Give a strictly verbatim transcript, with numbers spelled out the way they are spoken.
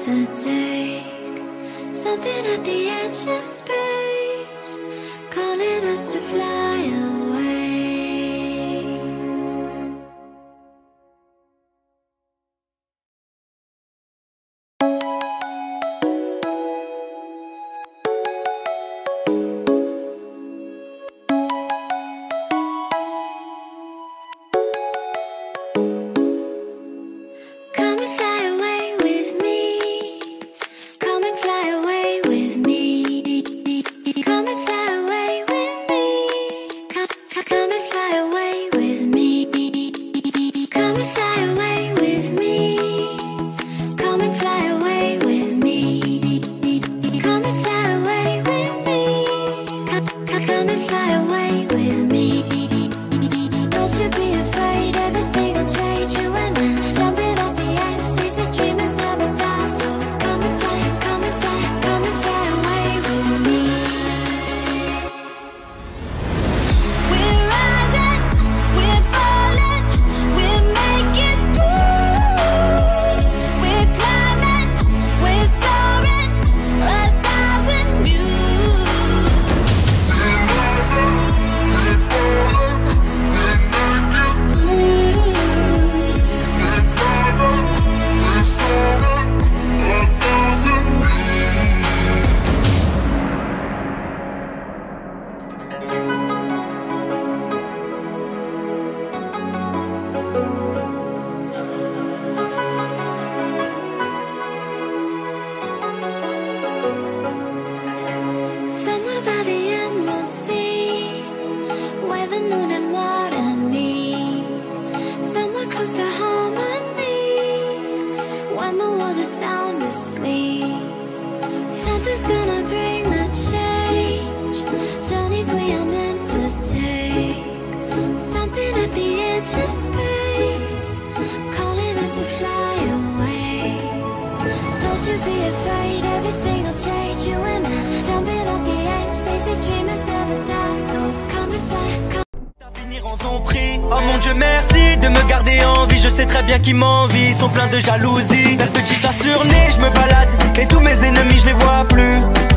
to take, something at the edge of space, calling us to fly away. Something's gonna bring the change, journeys we are meant to take, something at the edge of space, calling us to fly away. Don't you be afraid, everything will change. You and I, jumping off the edge. They say dreamers never die, so come and fly, come. Ont pris. Oh mon Dieu merci de me garder en vie. Je sais très bien qu'ils m'envient, sont pleins de jalousie. Belle petite assurnée, je me balade et tous mes ennemis je les vois plus.